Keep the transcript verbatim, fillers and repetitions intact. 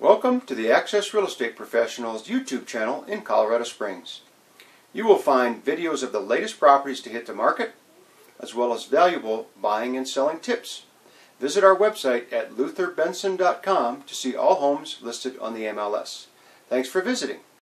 Welcome to the Access Real Estate Professionals YouTube channel in Colorado Springs. You will find videos of the latest properties to hit the market, as well as valuable buying and selling tips. Visit our website at luther benson dot com to see all homes listed on the M L S. Thanks for visiting.